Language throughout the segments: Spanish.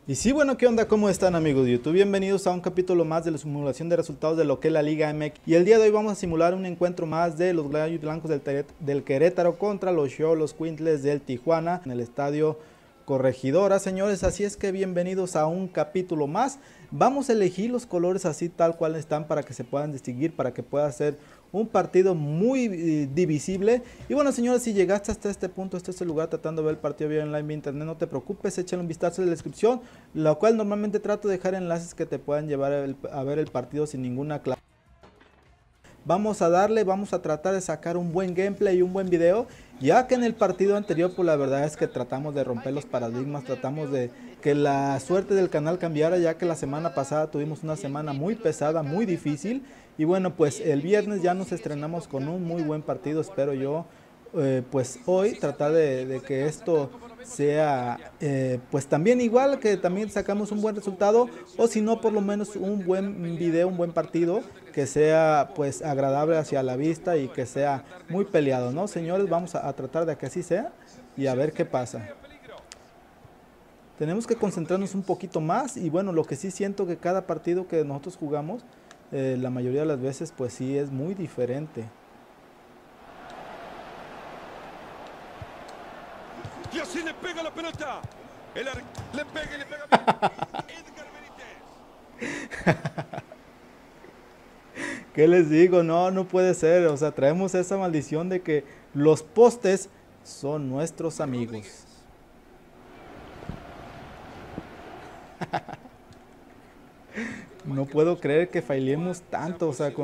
Y sí, bueno, ¿qué onda? ¿Cómo están, amigos de YouTube? Bienvenidos a un capítulo más de la simulación de resultados de lo que es la Liga MX. Y el día de hoy vamos a simular un encuentro más de los Gallos Blancos del Querétaro contra los Xolos Quintles del Tijuana en el estadio Corregidora, señores. Así es que bienvenidos a un capítulo más. Vamos a elegir los colores así tal cual están para que se puedan distinguir, para que pueda ser un partido muy divisible. Y bueno, señores, si llegaste hasta este punto, este es el lugar tratando de ver el partido bien online vía internet, no te preocupes, échale un vistazo en la descripción, lo cual normalmente trato de dejar enlaces que te puedan llevar a ver el partido sin ninguna clave. Vamos a darle, vamos a tratar de sacar un buen gameplay y un buen video, ya que en el partido anterior pues la verdad es que tratamos de romper los paradigmas, tratamos de que la suerte del canal cambiara, ya que la semana pasada tuvimos una semana muy pesada, muy difícil, y bueno, pues el viernes ya nos estrenamos con un muy buen partido, espero yo. Pues hoy tratar de que esto sea pues también igual, que también sacamos un buen resultado, o si no por lo menos un buen video, un buen partido que sea pues agradable hacia la vista y que sea muy peleado, ¿no, señores? Vamos a tratar de que así sea y a ver qué pasa. Tenemos que concentrarnos un poquito más, y bueno, lo que sí siento que cada partido que nosotros jugamos la mayoría de las veces pues sí es muy diferente. Y así le pega la pelota. Le pega y le pega bien. Edgar Benítez. ¿Qué les digo? No, no puede ser. O sea, traemos esa maldición de que los postes son nuestros amigos. No puedo creer que fallemos tanto, o sea,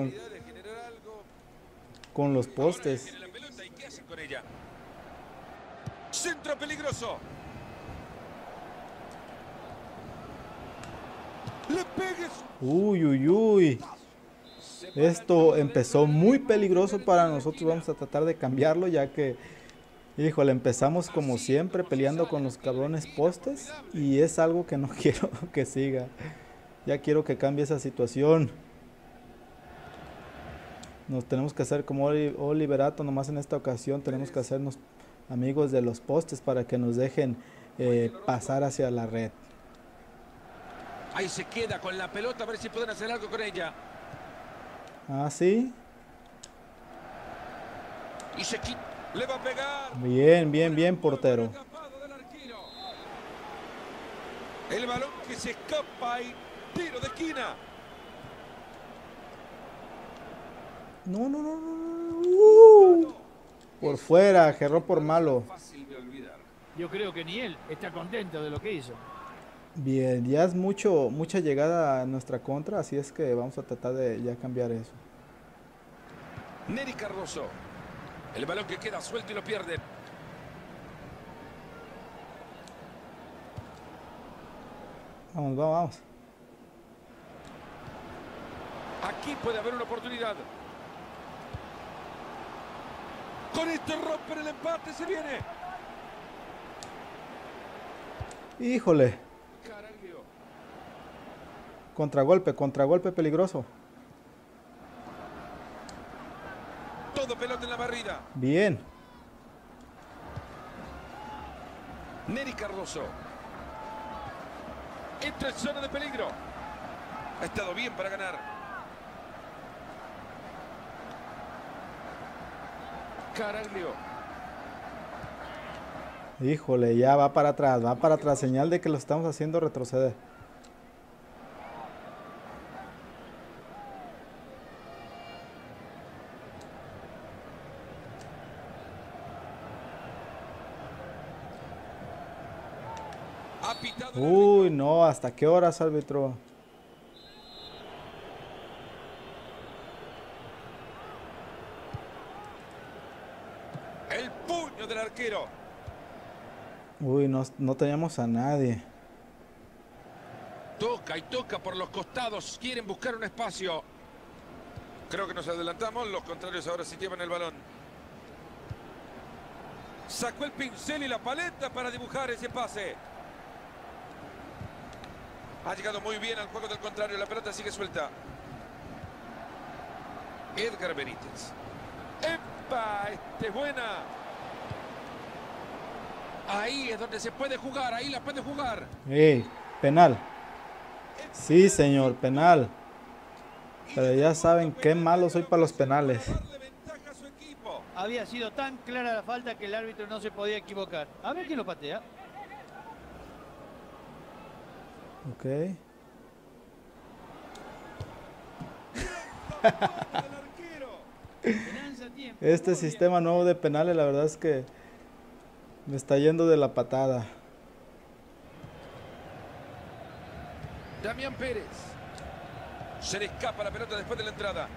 con los postes. Tiene la pelota y ¿qué hacen con ella? Centro peligroso. Le pegues. Uy, uy, uy. Esto empezó muy peligroso para nosotros. Vamos a tratar de cambiarlo, ya que, híjole, empezamos como siempre peleando con los cabrones postes. Y es algo que no quiero que siga. Ya quiero que cambie esa situación. Nos tenemos que hacer como Oliverato, nomás en esta ocasión tenemos que hacernos amigos de los postes para que nos dejen pasar hacia la red. Ahí se queda con la pelota, a ver si pueden hacer algo con ella. Ah, sí. Y se quita. Le va a pegar. Bien, bien, bien, portero. El balón que se escapa y tiro de esquina. No, no, no, no. Por fuera, gerró por malo. Fácil de olvidar. Yo creo que ni él está contento de lo que hizo. Bien, ya es mucha llegada a nuestra contra, así es que vamos a tratar de ya cambiar eso. Neri Cardoso. El balón que queda suelto y lo pierde. Vamos, vamos, vamos. Aquí puede haber una oportunidad. Con esto rompen el empate, se viene. Híjole. Caraglio. Contragolpe, contragolpe peligroso. Todo pelota en la barrida. Bien. Neri Cardoso. Entra en zona de peligro. Ha estado bien para ganar. Caraglio. Híjole, ya va para atrás, señal de que lo estamos haciendo retroceder. Ha pitado el Uy, árbitro. no, ¿hasta qué horas, árbitro? El puño del arquero. Uy, no, no teníamos a nadie. Toca y toca por los costados. Quieren buscar un espacio. Creo que nos adelantamos. Los contrarios ahora sí llevan el balón. Sacó el pincel y la paleta para dibujar ese pase. Ha llegado muy bien al juego del contrario. La pelota sigue suelta. Edgar Benítez. ¡Epa! Esta es buena. Ahí es donde se puede jugar. Ahí la puede jugar. Ey, Penal. Sí, señor, penal. Pero ya saben qué malo soy para los penales. Darle ventaja a su equipo. Había sido tan clara la falta que el árbitro no se podía equivocar. A ver quién lo patea. Ok. El arquero. Lanza a tiempo. Este Muy bien. sistema nuevo de penales, la verdad es que me está yendo de la patada. Damián Pérez. Se le escapa la pelota después de la entrada.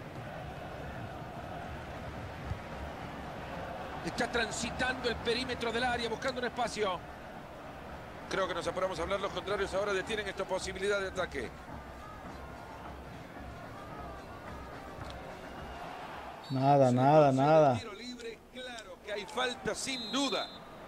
Está transitando el perímetro del área, buscando un espacio. Creo que nos apuramos a hablar. Los contrarios ahora detienen esta posibilidad de ataque. Nada, nada, nada. Tiro libre, claro que hay falta sin duda.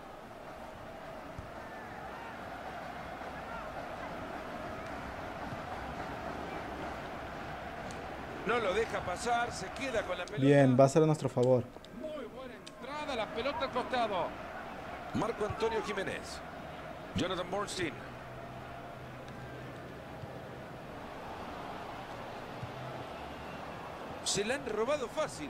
No lo deja pasar, se queda con la pelota. Bien, va a ser a nuestro favor. Muy buena entrada, la pelota al costado. Marco Antonio Jiménez. Jonathan Bornstein. Se la han robado fácil.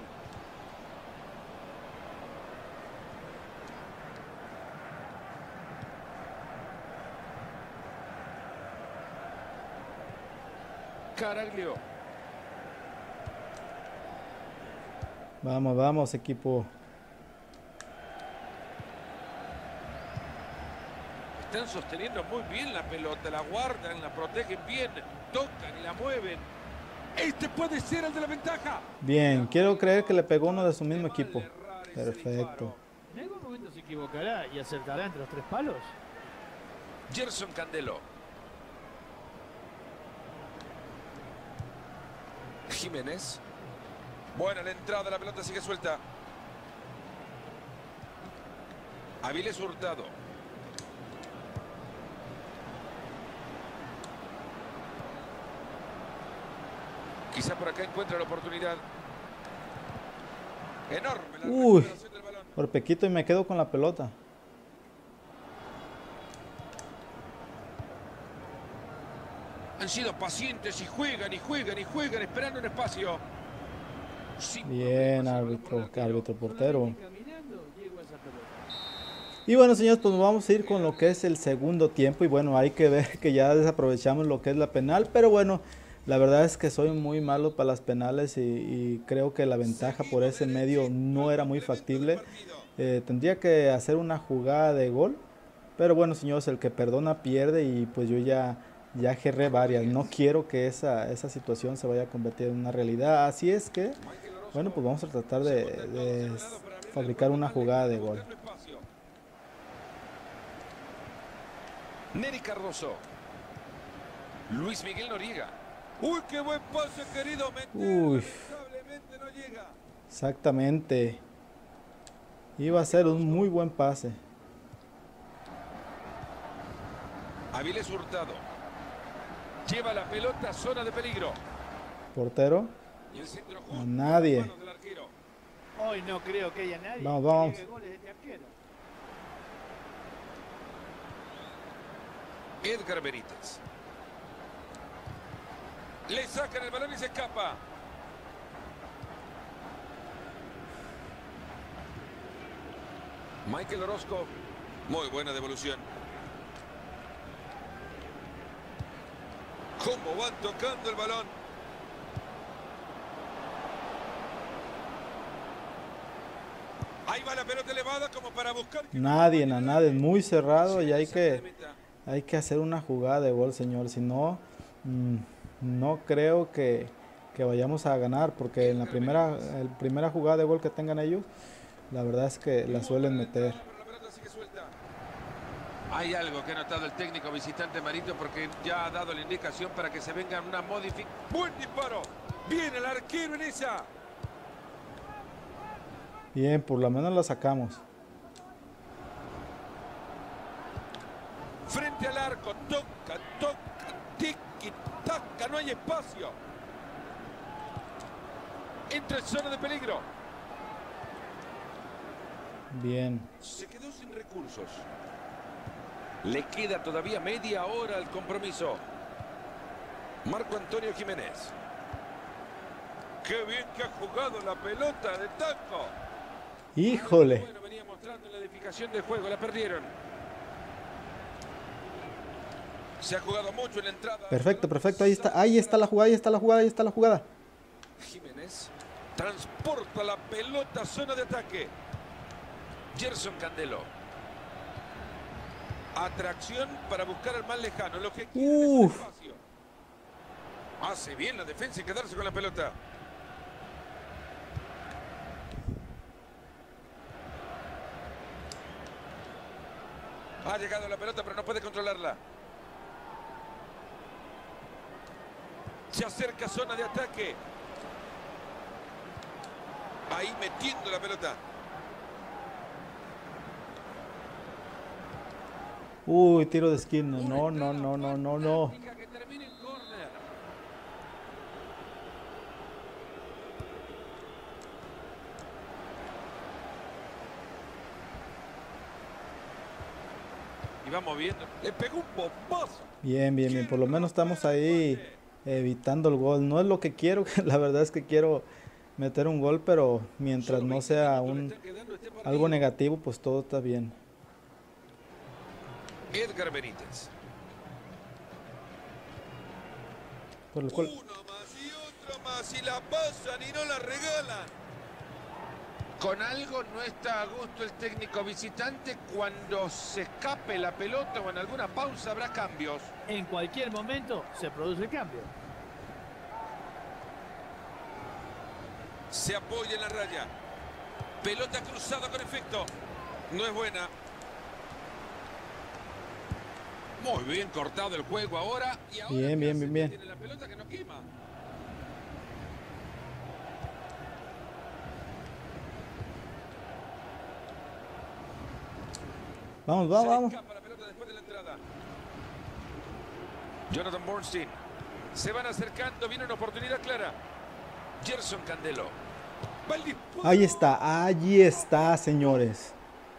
Caraglio. Vamos, vamos, equipo. Están sosteniendo muy bien la pelota, la guardan, la protegen bien, tocan y la mueven. Este puede ser el de la ventaja. Bien, quiero creer que le pegó uno de su mismo equipo. Perfecto. En algún momento se equivocará y acertará entre los tres palos. Gerson Candelo. Jiménez. Buena la entrada, la pelota sigue suelta. Avilés Hurtado. Quizá por acá encuentra la oportunidad. Enorme la Uy. recuperación del balón. Por pequito y me quedo con la pelota. Han sido pacientes y juegan y juegan y juegan esperando un espacio. Sin Bien, problemas, árbitro, el árbitro portero. Caminando, llegó a esa pelota. Y bueno, señores, pues vamos a ir con lo que es el segundo tiempo. Y bueno, hay que ver que ya desaprovechamos lo que es la penal. Pero bueno, la verdad es que soy muy malo para las penales y creo que la ventaja por ese medio no era muy factible. Tendría que hacer una jugada de gol. Pero bueno, señores, el que perdona pierde y pues yo ya agarré varias. No quiero que esa situación se vaya a convertir en una realidad. Así es que, bueno, pues vamos a tratar de fabricar una jugada de gol. Nery Cardoso. Luis Miguel Noriega. Uy, qué buen pase, querido. Uy. Lamentablemente no llega. Exactamente. Iba a ser un muy buen pase. Avilés Hurtado. Lleva la pelota a zona de peligro. Portero. Y el centro A justo nadie. en manos del arquero. Hoy no creo que haya nadie Vamos, que vamos. llegue goles de este arquero. Edgar Benítez. Le sacan el balón y se escapa. Michael Orozco. Muy buena devolución. ¿Cómo van tocando el balón? Ahí va la pelota elevada como para buscar. Nadie, a nadie. Muy cerrado y hay que hacer una jugada de gol, señor. Si no, no creo que vayamos a ganar porque en la primera jugada de gol que tengan ellos, la verdad es que la suelen meter. Hay algo que ha notado el técnico visitante Marito porque ya ha dado la indicación para que se venga una modificación. ¡Buen disparo! ¡Viene el arquero en esa! Bien, por lo menos la sacamos. Frente al arco, toca, tiki, taca, no hay espacio. Entra en zona de peligro. Bien. Se quedó sin recursos. Le queda todavía media hora al compromiso. Marco Antonio Jiménez. ¡Qué bien que ha jugado la pelota de Taco! Híjole. Bueno, venía mostrando la edificación del juego, la perdieron. Se ha jugado mucho en la entrada. Perfecto, perfecto. Ahí está la jugada, ahí está la jugada, ahí está la jugada. Jiménez transporta la pelota a zona de ataque. Gerson Candelo. Atracción para buscar al más lejano. Lo que quiere es el espacio. Hace bien la defensa y quedarse con la pelota. Ha llegado la pelota, pero no puede controlarla. Se acerca a zona de ataque. Ahí metiendo la pelota. Uy, tiro de esquina. No, no, no, no, no, no. Que termine en córner. Y va moviendo. Le pegó un bombazo. Bien, bien, bien. Por lo menos estamos ahí evitando el gol. No es lo que quiero. La verdad es que quiero meter un gol, pero mientras no sea algo negativo, pues todo está bien. Edgar Benítez. Por el cual... Uno más y otro más y la pasan y no la regalan. Con algo no está a gusto el técnico visitante. Cuando se escape la pelota o en alguna pausa habrá cambios. En cualquier momento se produce el cambio. Se apoya en la raya. Pelota cruzada con efecto. No es buena. Muy bien cortado el juego ahora. Y ahora bien, bien, bien, bien. Tiene la pelota que no quema. Vamos, vamos, vamos. La pelota después de la entrada. Jonathan Bornstein. Se van acercando. Viene una oportunidad clara. Gerson Candelo. Ahí está, señores.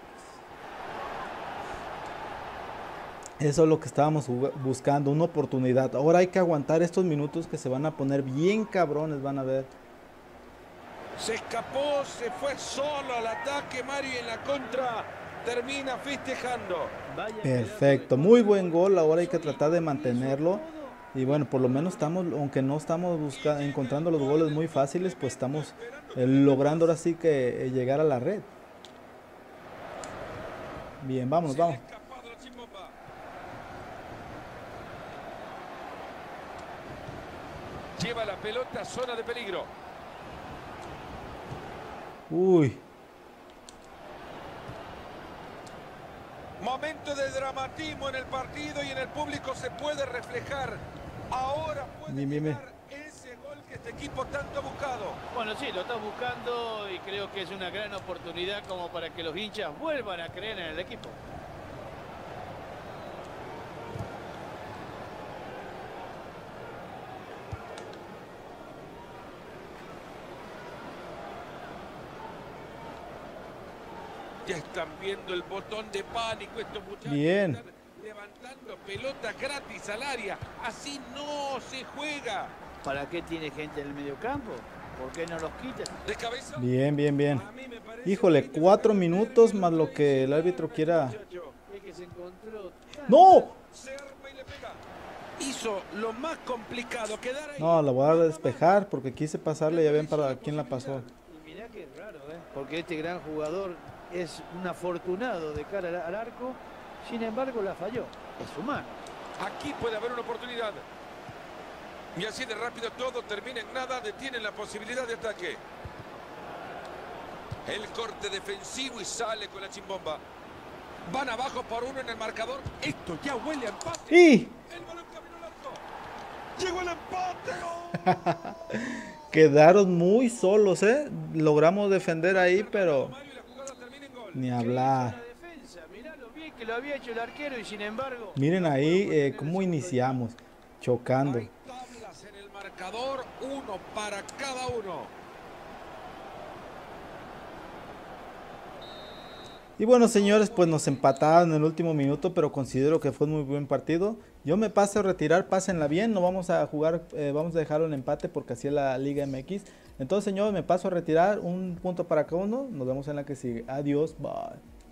Eso es lo que estábamos buscando, una oportunidad. Ahora hay que aguantar estos minutos que se van a poner bien cabrones, van a ver. Se escapó, se fue solo al ataque, Mario, en la contra termina festejando. Perfecto, muy buen gol. Ahora hay que tratar de mantenerlo. Y bueno, por lo menos estamos, aunque no estamos encontrando los goles muy fáciles, pues estamos logrando ahora sí que llegar a la red. Bien, vámonos, vamos. Lleva la pelota a zona de peligro. Uy. Momento de dramatismo en el partido y en el público se puede reflejar. Ahora puede llegar ese gol que este equipo tanto ha buscado. Bueno, sí, lo está buscando y creo que es una gran oportunidad como para que los hinchas vuelvan a creer en el equipo. Ya están viendo el botón de pánico estos muchachos. Bien. Están levantando pelotas gratis al área. Así no se juega. ¿Para qué tiene gente en el mediocampo? ¿Por qué no los quita? De cabeza. Bien, bien, bien. Híjole, 4 minutos más lo que el árbitro quiera. ¡No! Se arma y le pega. Hizo lo más complicado, quedar ahí. No, la voy a despejar porque quise pasarle, ya ven para quién la pasó. Y mirá que es raro, porque este gran jugador es un afortunado de cara al arco, sin embargo la falló. Es humano. Aquí puede haber una oportunidad. Y así de rápido todo termina en nada, detienen la posibilidad de ataque. El corte defensivo y sale con la chimbomba. Van abajo por uno en el marcador. Esto ya huele a empate. ¡Y! El balón caminó al arco. ¡Llegó el empate! Quedaron muy solos, ¿eh? Logramos defender ahí, pero ni hablar. Mirá lo bien que lo había hecho el arquero y sin embargo... Miren ahí cómo iniciamos, chocando. Hay tablas en el marcador, uno para cada uno. Y bueno, señores, pues nos empataron en el último minuto, pero considero que fue un muy buen partido. Yo me paso a retirar, pásenla bien, no vamos a jugar, vamos a dejarlo en empate porque así es la Liga MX. Entonces, señores, me paso a retirar, un punto para cada uno. Nos vemos en la que sigue. Adiós, bye.